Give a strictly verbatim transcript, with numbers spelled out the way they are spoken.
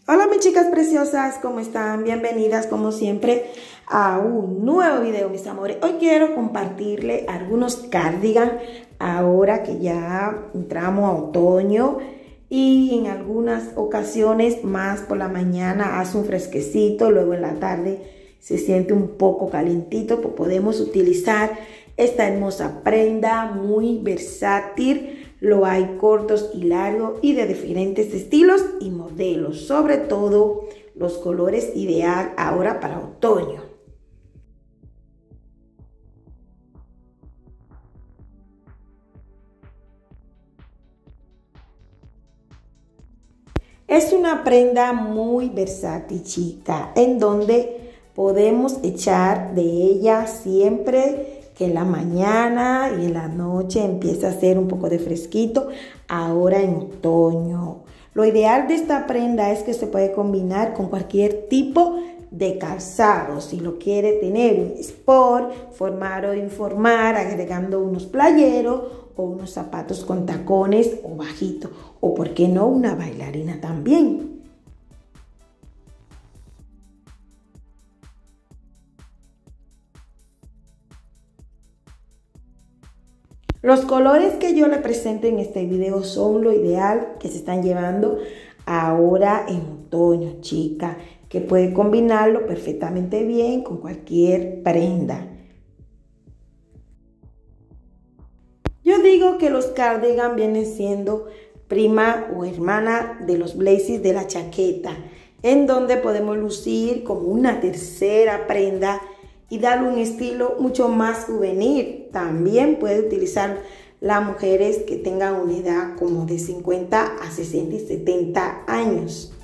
Hola mis chicas preciosas, ¿cómo están? Bienvenidas como siempre a un nuevo video, mis amores. Hoy quiero compartirle algunos cardigan ahora que ya entramos a otoño y en algunas ocasiones más por la mañana hace un fresquecito, luego en la tarde se siente un poco calientito, pues podemos utilizar esta hermosa prenda muy versátil. Lo hay cortos y largos y de diferentes estilos y modelos, sobre todo los colores ideal ahora para otoño. Es una prenda muy versátil, chica, en donde podemos echar de ella siempre que en la mañana y en la noche empieza a hacer un poco de fresquito, ahora en otoño. Lo ideal de esta prenda es que se puede combinar con cualquier tipo de calzado. Si lo quiere tener un sport, formar o informar, agregando unos playeros o unos zapatos con tacones o bajitos. O por qué no, una bailarina también. Los colores que yo le presento en este video son lo ideal que se están llevando ahora en otoño, chica, que puede combinarlo perfectamente bien con cualquier prenda. Yo digo que los cardigan vienen siendo prima o hermana de los blazers de la chaqueta, en donde podemos lucir como una tercera prenda y darle un estilo mucho más juvenil. También puede utilizar las mujeres que tengan una edad como de cincuenta a sesenta y setenta años.